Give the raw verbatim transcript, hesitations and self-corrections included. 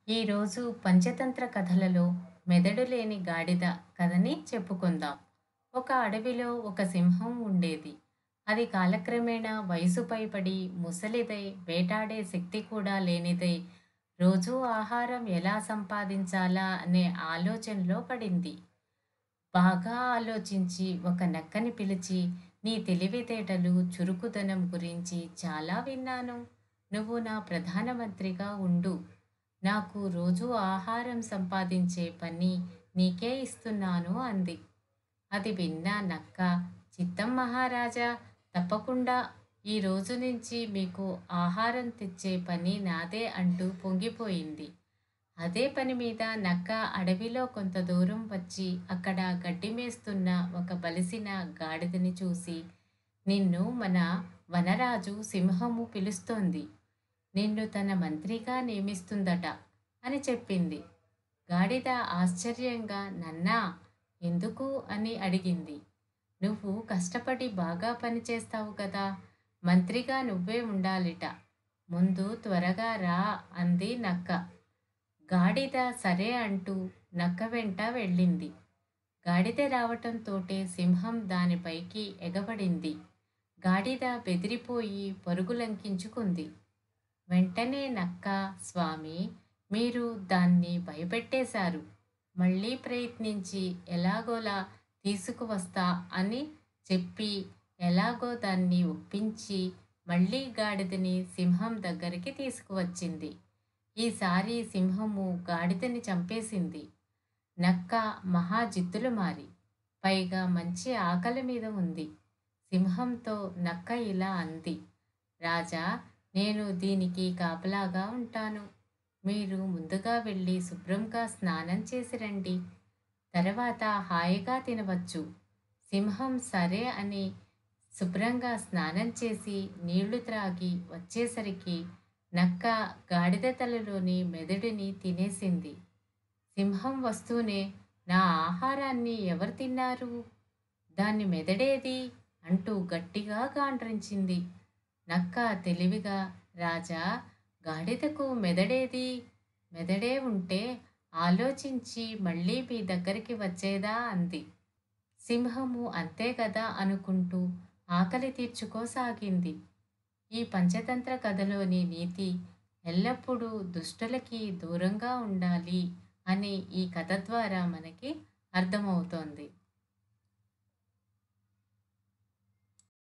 ఈరోజు పంచతంత్ర కథలలో మెదడు లేని గాడిద కథని చెప్పుకుందాం. ఒక అడవిలో ఒక సింహం ఉండేది. అది కాలక్రమేణా వయసుపై పడి ముసలిదై వేటాడే శక్తి కూడా లేనిదై రోజూ ఆహారం ఎలా సంపాదించాలా అనే ఆలోచనలో పడింది. బాగా ఆలోచించి ఒక నక్కని పిలిచి, నీ తెలివితేటలు, చురుకుదనం గురించి చాలా విన్నాను. నువ్వు నా ప్రధానమంత్రిగా ఉండు. నాకు రోజూ ఆహారం సంపాదించే పని నీకే ఇస్తున్నాను అంది. అది విన్న నక్క, చిత్తం మహారాజా, తప్పకుండా ఈ రోజు నుంచి మీకు ఆహారం తెచ్చే పని నాదే అంటూ పొంగిపోయింది. అదే పని మీద నక్క అడవిలో కొంత దూరం వచ్చి అక్కడ గడ్డి మేస్తున్న ఒక బలిసిన గాడిదని చూసి, నిన్ను మన వనరాజు సింహము పిలుస్తోంది. నిన్ను తన మంత్రిగా నియమిస్తుందట అని చెప్పింది. గాడిద ఆశ్చర్యంగా, నన్నా, ఎందుకు అని అడిగింది. నువ్వు కష్టపడి బాగా పనిచేస్తావు కదా, మంత్రిగా నువ్వే ఉండాలిట. ముందు త్వరగా రా అంది నక్క. గాడిద సరే అంటూ నక్క వెంట వెళ్ళింది. గాడిద రావటంతోటే సింహం దానిపైకి ఎగబడింది. గాడిద బెదిరిపోయి పరుగులంకించుకుంది. వెంటనే నక్క, స్వామి, మీరు దాన్ని భయపెట్టేశారు. మళ్ళీ ప్రయత్నించి ఎలాగోలా తీసుకువస్తా అని చెప్పి ఎలాగో దాన్ని ఒప్పించి మళ్ళీ గాడిదని సింహం దగ్గరికి తీసుకువచ్చింది. ఈసారి సింహము గాడిదని చంపేసింది. నక్క మహా జిత్తులు మారి, పైగా మంచి ఆకలి మీద ఉంది. సింహంతో నక్క ఇలా అంది, రాజా, నేను దీనికి కాపలాగా ఉంటాను. మీరు ముందుగా వెళ్ళి శుభ్రంగా స్నానం చేసి రండి. తర్వాత హాయిగా తినవచ్చు. సింహం సరే అని శుభ్రంగా స్నానం చేసి నీళ్లు త్రాగి వచ్చేసరికి నక్క గాడిద తలలోని మెదడుని తినేసింది. సింహం వస్తూనే, నా ఆహారాన్ని ఎవరు తిన్నారు? దాన్ని మెదడేది అంటూ గట్టిగా గాండ్రించింది. నక్క తెలివిగా, రాజా, గాడిదకు మెదడేది? మెదడే ఉంటే ఆలోచించి మళ్ళీ మీ దగ్గరికి వచ్చేదా అంది. సింహము అంతే కదా అనుకుంటూ ఆకలి తీర్చుకోసాగింది. ఈ పంచతంత్ర కథలోని నీతి ఎల్లప్పుడూ దుష్టులకి దూరంగా ఉండాలి అని ఈ కథ ద్వారా మనకి అర్థమవుతోంది.